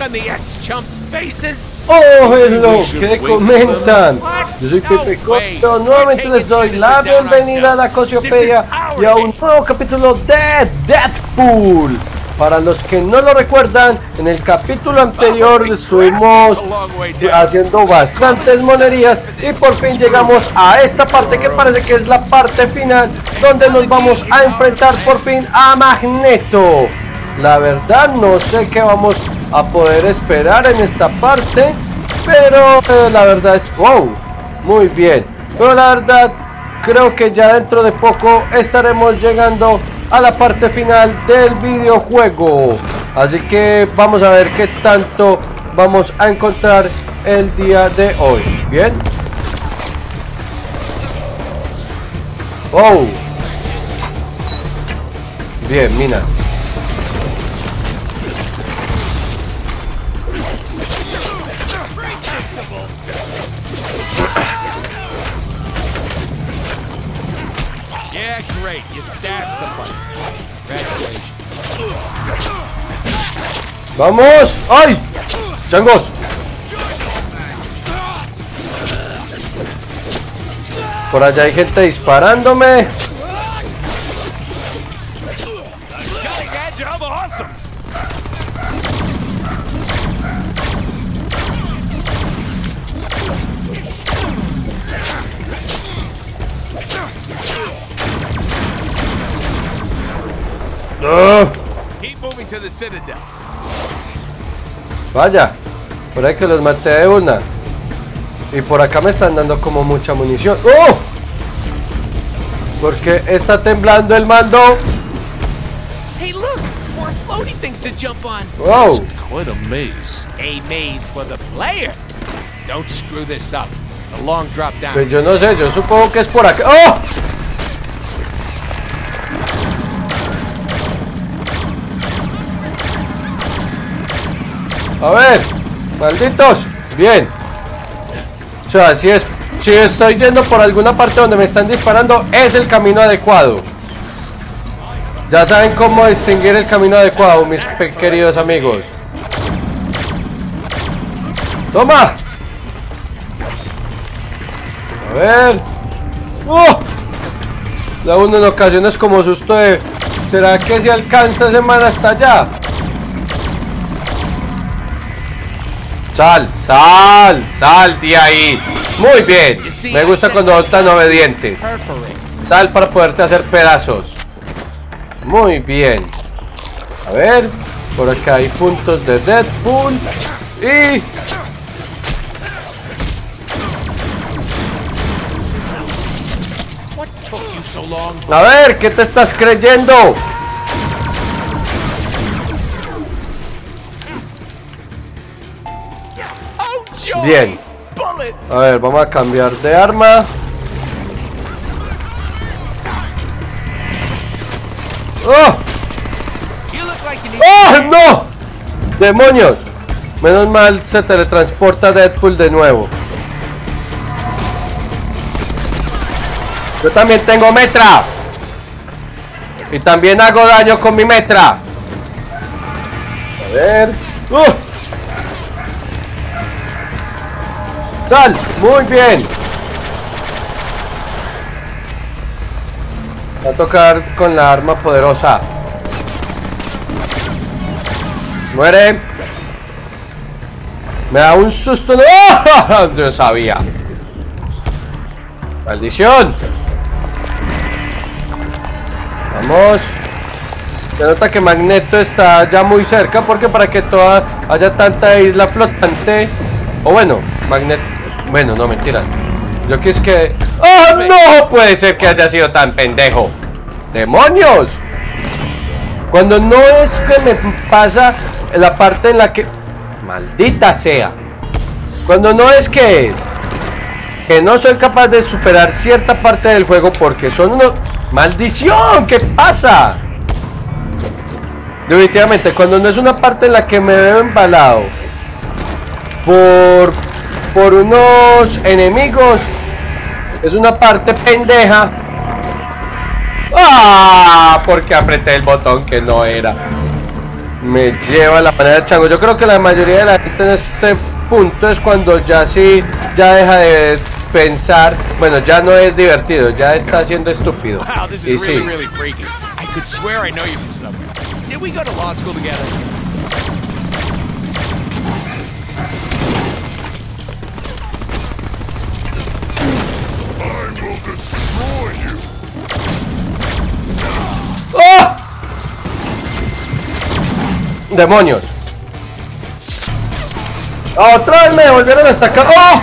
Oh, hello, ¿qué comentan? Yo soy Pepe Cosio, nuevamente les doy la bienvenida a la Cosiopedia y a un nuevo capítulo de Deadpool. Para los que no lo recuerdan, en el capítulo anterior estuvimos haciendo bastantes monerías y por fin llegamos a esta parte que parece que es la parte final, donde nos vamos a enfrentar por fin a Magneto. La verdad no sé qué vamos a poder esperar en esta parte, pero la verdad es wow, muy bien. Pero la verdad creo que ya dentro de poco estaremos llegando a la parte final del videojuego, así que vamos a ver qué tanto vamos a encontrar el día de hoy. Bien. Oh, bien, mira. Great, you stabbed somebody. Congratulations. ¡Vamos! ¡Ay! ¡Changos! Por allá hay gente disparándome. Vaya, por ahí que los maté de una. Y por acá me están dando como mucha munición. ¡Oh! Porque está temblando el mando. Hey, look, more floaty things to jump on. Wow. Quite a maze. A maze for the player. Don't screw this up. It's a long drop down. Pues yo no sé, yo supongo que es por acá. ¡Oh! A ver, malditos. Bien. O sea, si estoy yendo por alguna parte donde me están disparando, es el camino adecuado. Ya saben cómo distinguir el camino adecuado, mis queridos amigos. ¡Toma! A ver. ¡Oh! Da uno en ocasiones como susto de... ¿Será que si alcanza ese man hasta allá? Sal de ahí. Muy bien, me gusta cuando son tan obedientes. Sal para poderte hacer pedazos. Muy bien. A ver, por acá hay puntos de Deadpool. Y... a ver, ¿qué te estás creyendo? Bien. A ver, vamos a cambiar de arma. ¡Oh! ¡Oh, no! ¡Demonios! Menos mal se teletransporta Deadpool de nuevo. Yo también tengo metra. Y también hago daño con mi metra. A ver. ¡Sal! ¡Muy bien! Va a tocar con la arma poderosa. ¡Muere! Me da un susto. ¡Oh! Yo sabía. ¡Maldición! Vamos. Se nota que Magneto está ya muy cerca, porque para que haya tanta isla flotante. O bueno, Magneto. Bueno, no, mentira. Yo quis que... ¡Oh, no! Puede ser que haya sido tan pendejo. ¡Demonios! Cuando no es que me pasa la parte en la que... ¡Maldita sea! Cuando no es que es... que no soy capaz de superar cierta parte del juego porque son unos... ¡Maldición! ¿Qué pasa? Definitivamente, cuando no es una parte en la que me veo embalado por unos enemigos, es una parte pendeja. ¡Ah! Porque apreté el botón que no era. me lleva la manera del chango. Yo creo que la mayoría de la gente en este punto es cuando ya sí, ya deja de pensar, bueno, ya no es divertido, ya está siendo estúpido. Wow, this Y is sí, really freaky. I could swear I know you from somewhere. Did we go to law school together? ¡oh! ¡Demonios! ¡Otra vez me volvieron hasta acá! ¡Oh!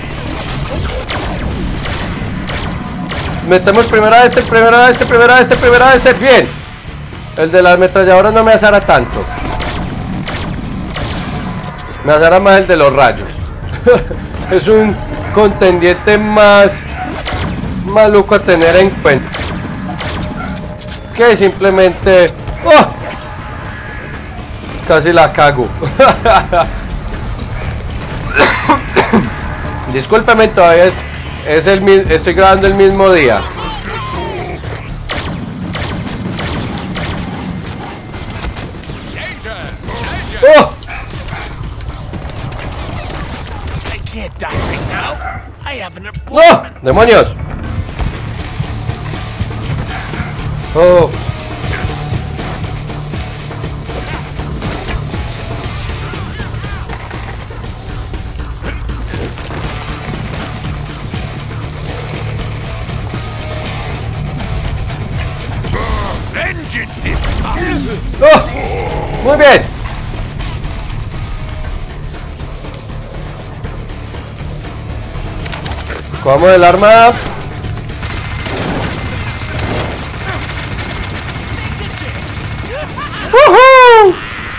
Metemos primera este, primera este, primera este, primera este. ¡Bien! El de la ametralladora no me azara tanto. Me azara más el de los rayos. Es un contendiente más maluco a tener en cuenta que simplemente... ¡oh! Casi la cago. Discúlpeme, todavía es el mismo, estoy grabando el mismo día. ¡oh! I can't die right now. I have an ¡oh! appointment. ¡Demonios! ¡oh! Vengeance is coming. ¡oh! ¡Muy bien! Cogamos el arma. ¡Woohoo!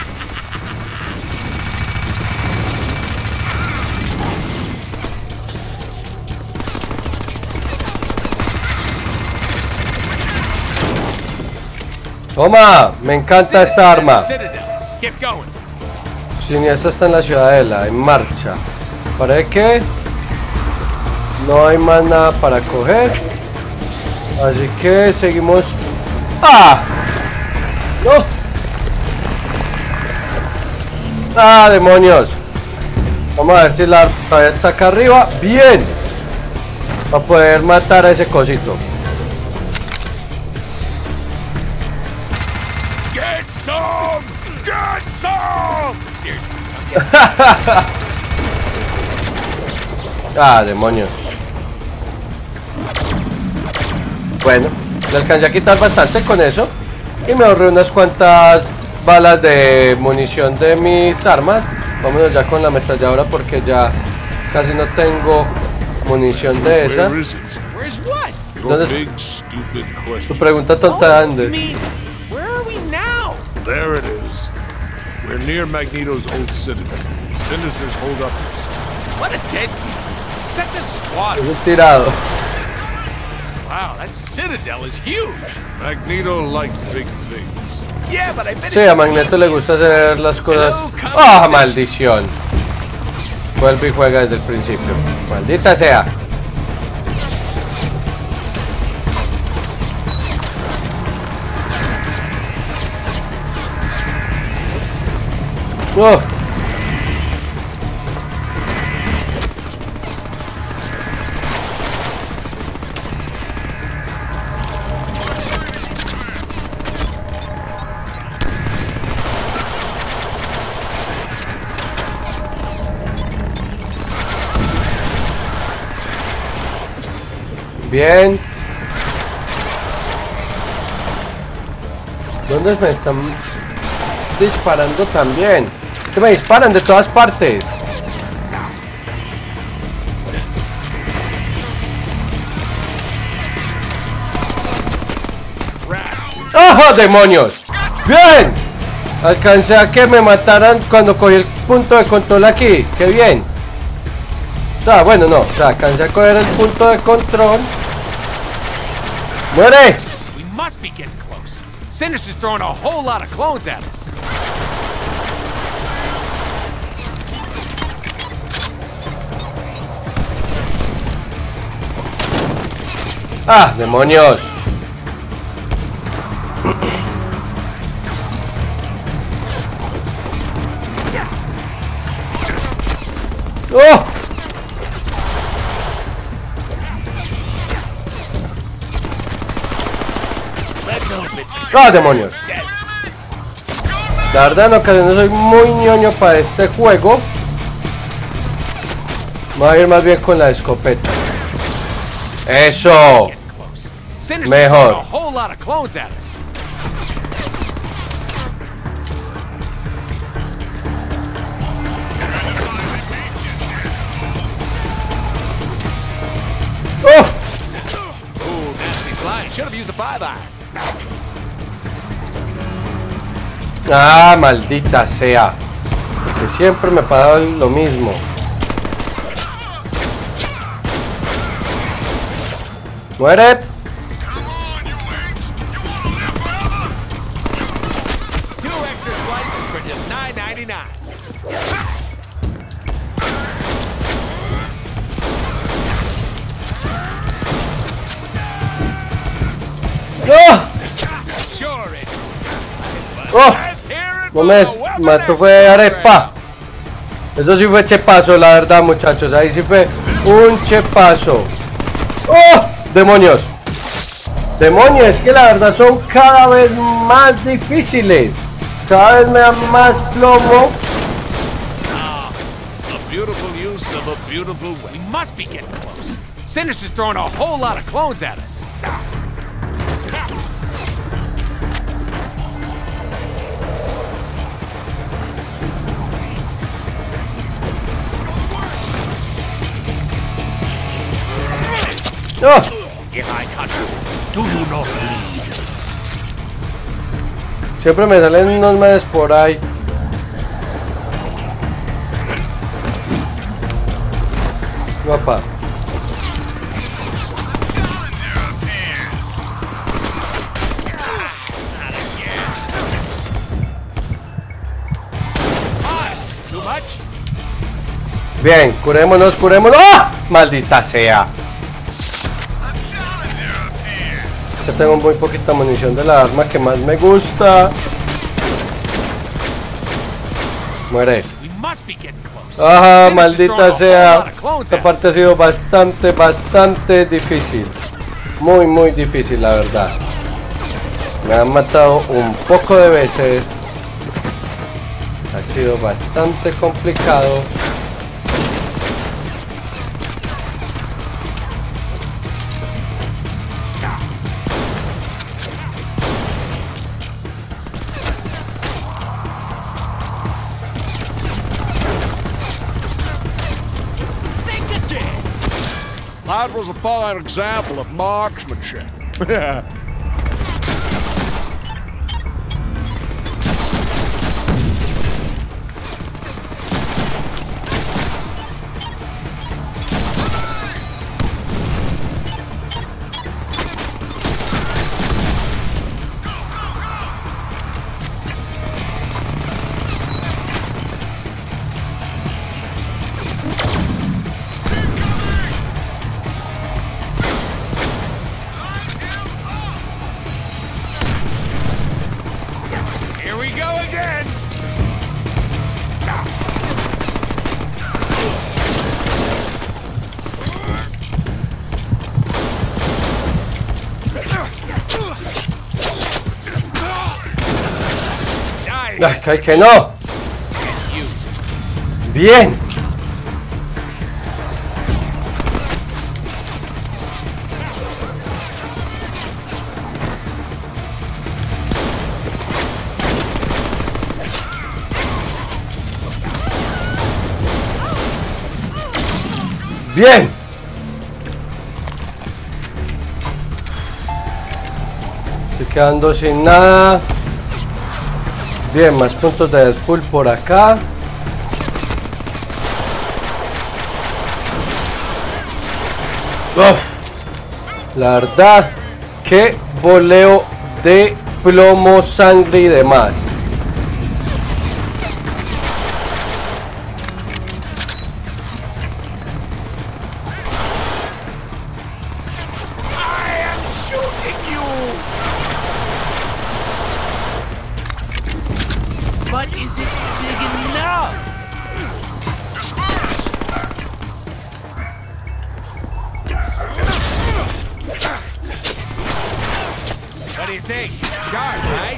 Toma, me encanta esta arma. Citadel. Get going. Siniestra está en la ciudadela, en marcha. Parece que no hay más nada para coger. Así que seguimos. ¡Ah! ¡No! ¡ah, demonios! Vamos a ver si la arma está acá arriba. ¡Bien! Para poder matar a ese cosito. Get some! Get some! Seriously. ¡ah, demonios! Bueno, le alcancé a quitar bastante con eso. Y me ahorré unas cuantas balas de munición de mis armas. Vámonos ya con la ametralladora porque ya casi no tengo munición de esa. Where is it? Where's what? Your Entonces- big stupid Tu question. pregunta tonta de I Andes. mean, where are we now? There it is. We're near Magneto's old citadel. Sinister's hold up. What a dead such a squad. Es un tirado. Wow, that citadel is huge. Magneto liked big things. Yeah, but I bet Sí, a Magneto le gusta hacer las cosas. ¡ah, maldición! Vuelve y juega desde el principio. Maldita sea. ¡oh! Bien. ¿Dónde me están disparando también? Que me disparan de todas partes. ¡oh, demonios! ¡Bien! Alcancé a que me mataran cuando cogí el punto de control aquí. ¡Qué bien! Ah, bueno, no. O sea, alcancé a coger el punto de control. ¡muere! we must be getting close. Sinister's throwing a whole lot of clones at us. ¡ah, demonios! ¡Oh! ¡Ah, demonios! La verdad en ocasiones soy muy ñoño para este juego. Voy a ir más bien con la escopeta. ¡Eso! Mejor. ¡Oh! Ah, maldita sea. Que siempre me pasa lo mismo. ¡Muere! ¡Oh! ¡Oh! No me mató, fue arepa. Eso sí fue chepazo, la verdad, muchachos. Ahí sí fue un chepazo. ¡Oh! ¡Demonios! ¡Demonios! Es que la verdad son cada vez más difíciles. Cada vez me dan más plomo. We must be getting close. Sinister's throwing a whole lot of clones at us. ¡Oh! If I cut you, do you not bleed? Siempre me salen unos meses por ahí. Guapa. Bien, curémonos, curémonos. ¡Oh! ¡Maldita sea! Ya tengo muy poquita munición de la arma que más me gusta. Muere. Ajá, maldita sea. Esta parte ha sido bastante difícil. Muy difícil, la verdad. Me han matado un poco de veces. Ha sido bastante complicado. That was a fine example of marksmanship. ¡Ay, que no! ¡Bien! ¡Bien! Estoy quedando sin nada. Bien, más puntos de Deadpool por acá. Uf, la verdad, qué voleo de plomo, sangre y demás. What do you think? Sharp, right?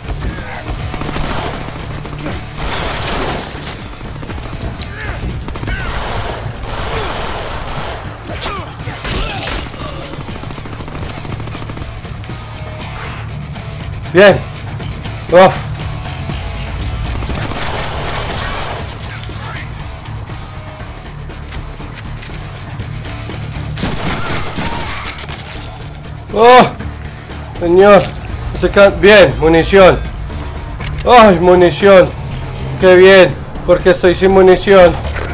Bien. Oh. Oh, señor. Bien, munición. Ay, munición. Qué bien, porque estoy sin munición.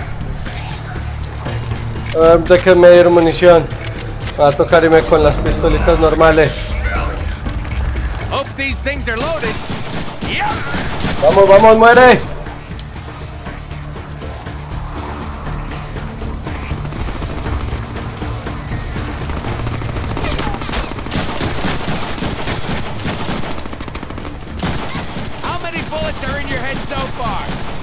A ver, déjenme ir munición. Va a tocar irme con las pistolitas normales. Hope these things are loaded. Yep. Vamos, vamos, muere. How many bullets are in your head so far?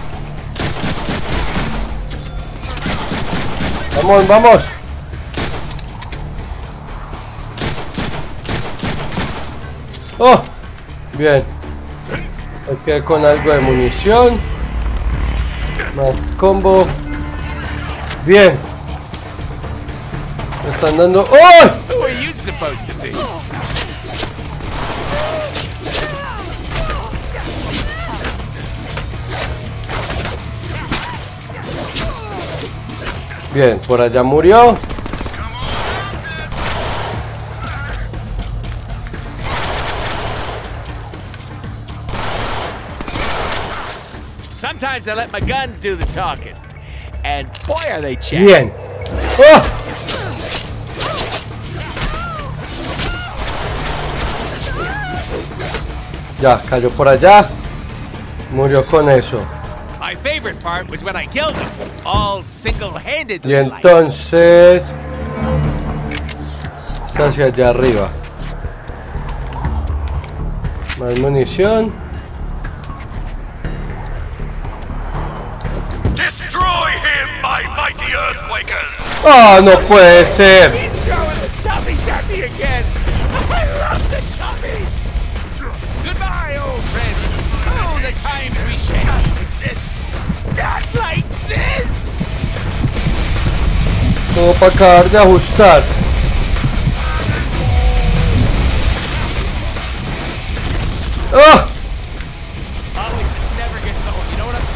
Vamos, vamos. Oh, bien. Aquí con algo de munición. Más combo. Bien. Me están dando. ¡Oh! Who are you supposed to be? Bien, por allá murió. Sometimes I let my guns do the talking. And boy, are they chatty. Bien. ¡Oh! Ya, cayó por allá. Murió con eso. My favorite part was when I killed him, all single-handedly. Y entonces... está hacia allá arriba. Más munición. Destroy him, my mighty earthquakers! ¡Ah, no puede ser! He's throwing the tubbies at me again. I love the tubbies. Goodbye, old friend. Oh, the times we shared like this. Not like this. Como para acabar de ajustar. ¡Ah! Oh, it just never gets old. You know what I'm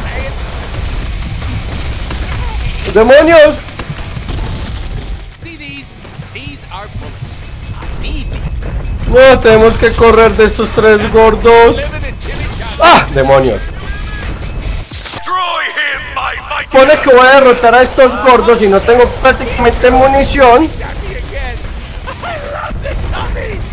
saying? ¡Demonios! See these? These are bullets. I need these. No, tenemos que correr de estos tres gordos. Living in chimichanga. ¡Ah! ¡Demonios! Destroy him, my mighty Pone que voy a derrotar a estos gordos y no tengo prácticamente munición. At me again. I love the tubbies.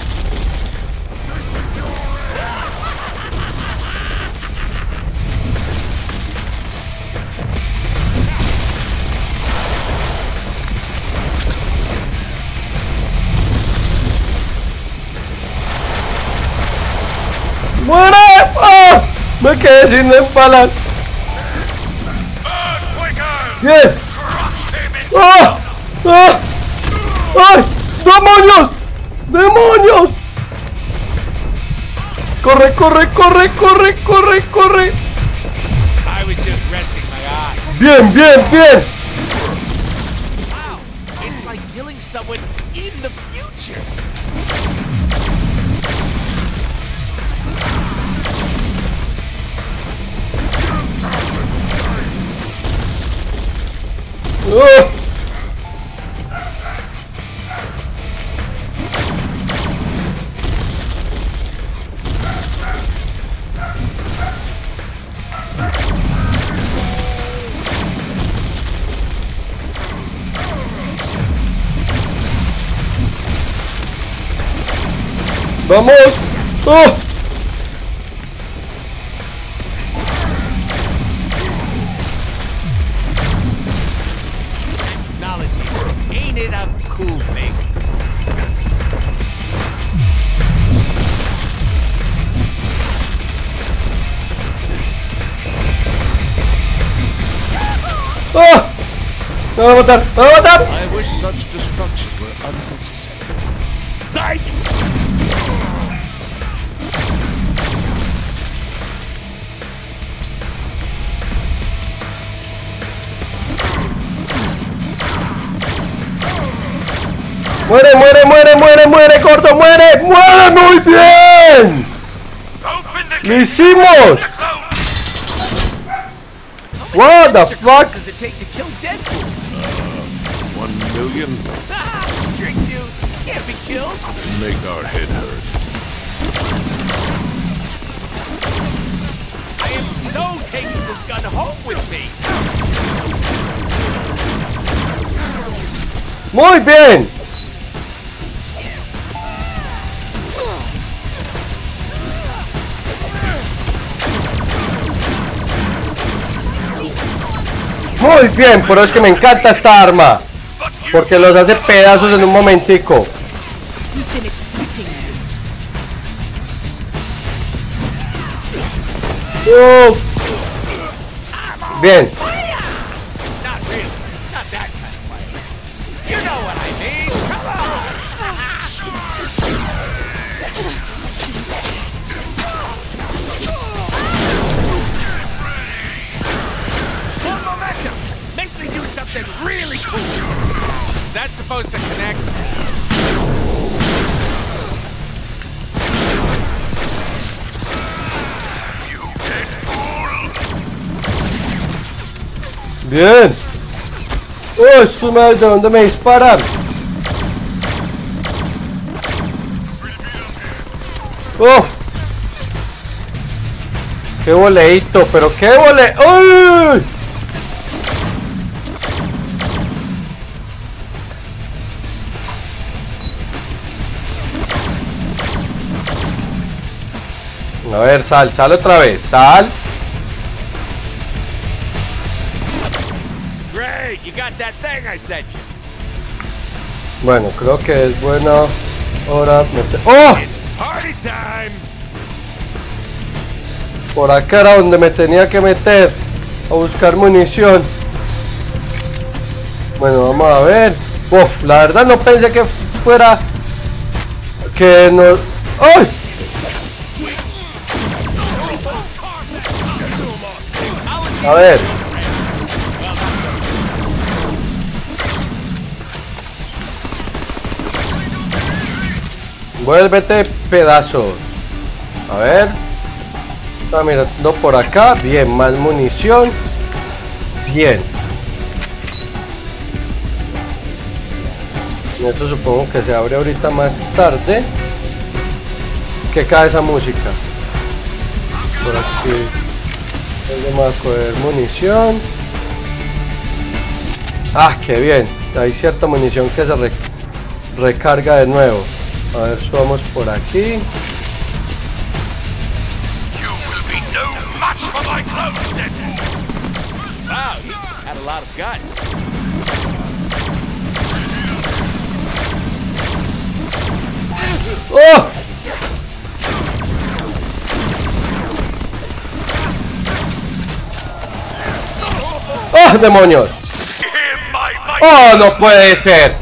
¡Muere! ¡Ah! Me quedé sin empalar. earthquakers! ¡Bien! Crush him in ¡Ah! ¡Ah! ¡Ay! ¡Demonios! ¡Demonios! ¡Corre, corre, corre, corre, corre, corre! I was just resting my eyes. ¡Bien, bien, bien! Wow, it's like killing someone in the future. ¡Ah! ¡Vamos! ¡Oh! Technology, ain't it a cool thing? ¡Ah! ¡Me va a matar! ¡Me va a matar! I wish such destruction were unnecessary. Psych! Muere, muere, muere, muere, muere, gordo, muere, muere, muy bien. ¡Lo hicimos! What the fuck? Does it take to kill Deadpool? 1 million. Trick you. Can't be killed. Make our head hurt. I am so taking this gun home with me. Muy bien. Muy bien, pero es que me encanta esta arma. Porque los hace pedazos en un momentico. Bien. Not really. Not that kind of way. You know what I mean. Come on. More momentum. Make me do something really cool. Is that supposed to connect? Bien. ¡Oh, su madre! ¿De dónde me disparan? ¡Oh! ¡Qué boleíto! ¡Pero qué vole! ¡Uy! A ver, sal otra vez, sal. Great, you got that thing I sent you. Bueno, creo que es buena hora meter... ¡Oh! It's party time. Por acá era donde me tenía que meter a buscar munición. Bueno, vamos a ver. Uf, la verdad no pensé que fuera que nos... ¡Ay! A ver. Vuélvete pedazos. A ver. Está mirando por acá. Bien, más munición. Bien. Esto supongo que se abre ahorita más tarde. Que cae esa música. Por aquí. Vamos a coger munición. Ah, qué bien. Hay cierta munición que se recarga de nuevo. A ver, subamos por aquí. Wow, you had a lot of guts. ¡Oh! ¡Oh, demonios! ¡Oh, no puede ser!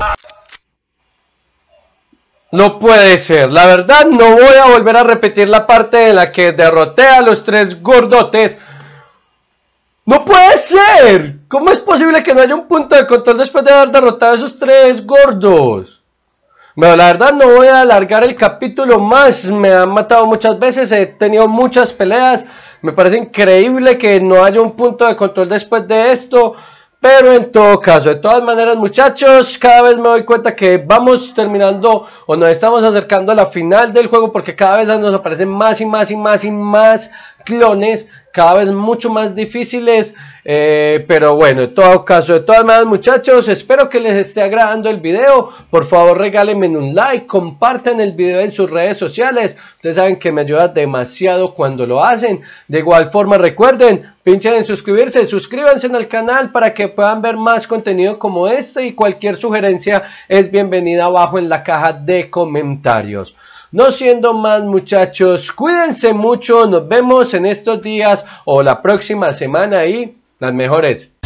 No puede ser, la verdad no voy a volver a repetir la parte en la que derroté a los 3 gordotes. ¡No puede ser! ¿Cómo es posible que no haya un punto de control después de haber derrotado a esos 3 gordos? Bueno, la verdad no voy a alargar el capítulo más, me han matado muchas veces, he tenido muchas peleas. Me parece increíble que no haya un punto de control después de esto. Pero en todo caso, de todas maneras muchachos, cada vez me doy cuenta que vamos terminando o nos estamos acercando a la final del juego, porque cada vez nos aparecen más y más y más y más clones, cada vez mucho más difíciles. Pero bueno, en todo caso, de todas maneras muchachos, espero que les esté agradando el video. Por favor regálenme un like, compartan el video en sus redes sociales. Ustedes saben que me ayuda demasiado cuando lo hacen. De igual forma recuerden, pinchen en suscribirse, suscríbanse al canal para que puedan ver más contenido como este, y cualquier sugerencia es bienvenida abajo en la caja de comentarios. No siendo más muchachos, cuídense mucho, nos vemos en estos días o la próxima semana y las mejores.